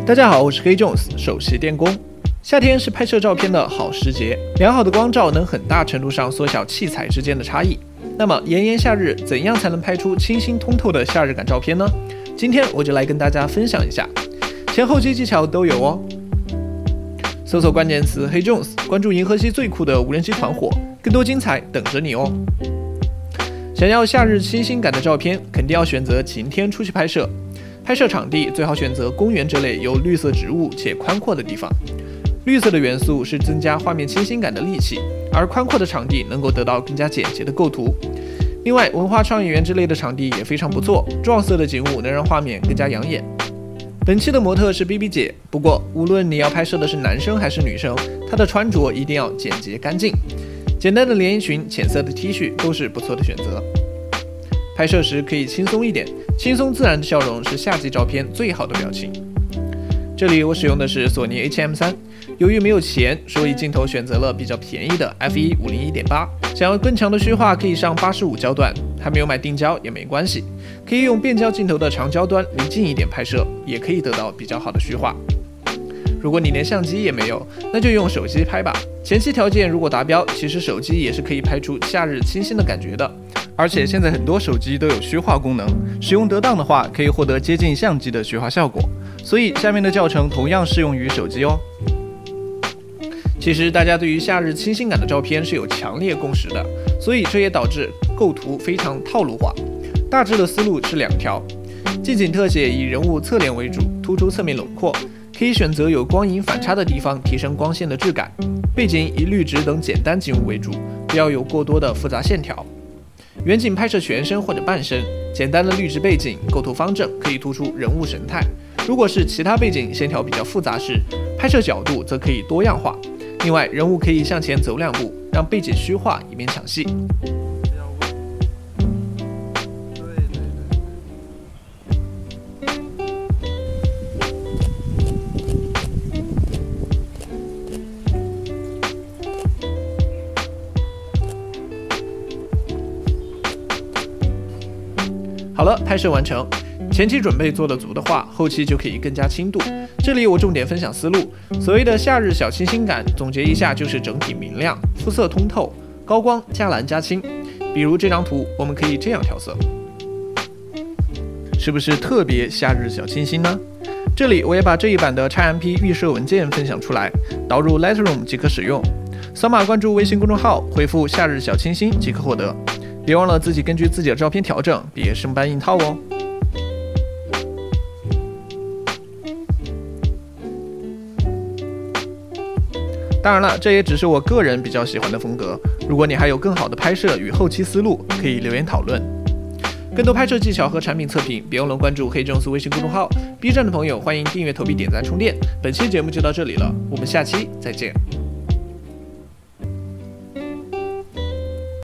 大家好，我是黑 Jones， 首席电工。夏天是拍摄照片的好时节，良好的光照能很大程度上缩小器材之间的差异。那么炎炎夏日，怎样才能拍出清新通透的夏日感照片呢？今天我就来跟大家分享一下，前后期技巧都有哦。搜索关键词黑 Jones， 关注银河系最酷的无人机团伙，更多精彩等着你哦。想要夏日清新感的照片，肯定要选择晴天出去拍摄。拍摄场地最好选择公园这类有绿色植物且宽阔的地方。绿色的元素是增加画面清新感的利器，而宽阔的场地能够得到更加简洁的构图。另外，文化创意园之类的场地也非常不错，撞色的景物能让画面更加养眼。本期的模特是 BB 姐，不过无论你要拍摄的是男生还是女生，她的穿着一定要简洁干净。简单的连衣裙、浅色的 T 恤都是不错的选择。拍摄时可以轻松一点，轻松自然的笑容是夏季照片最好的表情。这里我使用的是索尼 A7M3， 由于没有钱，所以镜头选择了比较便宜的 f1.51.8。想要更强的虚化，可以上85焦段，还没有买定焦也没关系，可以用变焦镜头的长焦端离近一点拍摄，也可以得到比较好的虚化。如果你连相机也没有，那就用手机拍吧。前期条件如果达标，其实手机也是可以拍出夏日清新的感觉的。而且现在很多手机都有虚化功能，使用得当的话，可以获得接近相机的虚化效果。所以下面的教程同样适用于手机哦。其实大家对于夏日清新感的照片是有强烈共识的，所以这也导致构图非常套路化。大致的思路是两条：近景特写以人物侧脸为主，突出侧面轮廓。可以选择有光影反差的地方，提升光线的质感。背景以绿植等简单景物为主，不要有过多的复杂线条。远景拍摄全身或者半身，简单的绿植背景，构图方正，可以突出人物神态。如果是其他背景线条比较复杂时，拍摄角度则可以多样化。另外，人物可以向前走2步，让背景虚化，以免抢戏。好了，拍摄完成。前期准备做得足的话，后期就可以更加轻度。这里我重点分享思路。所谓的夏日小清新感，总结一下就是整体明亮，肤色通透，高光加蓝加清。比如这张图，我们可以这样调色，是不是特别夏日小清新呢？这里我也把这一版的 XMP 预设文件分享出来，导入 Lightroom 即可使用。扫码关注微信公众号，回复夏日小清新即可获得。别忘了自己根据自己的照片调整，别生搬硬套哦。当然了，这也只是我个人比较喜欢的风格。如果你还有更好的拍摄与后期思路，可以留言讨论。更多拍摄技巧和产品测评，别忘了关注黑Jones微信公众号。B 站的朋友欢迎订阅、投币、点赞、充电。本期节目就到这里了，我们下期再见。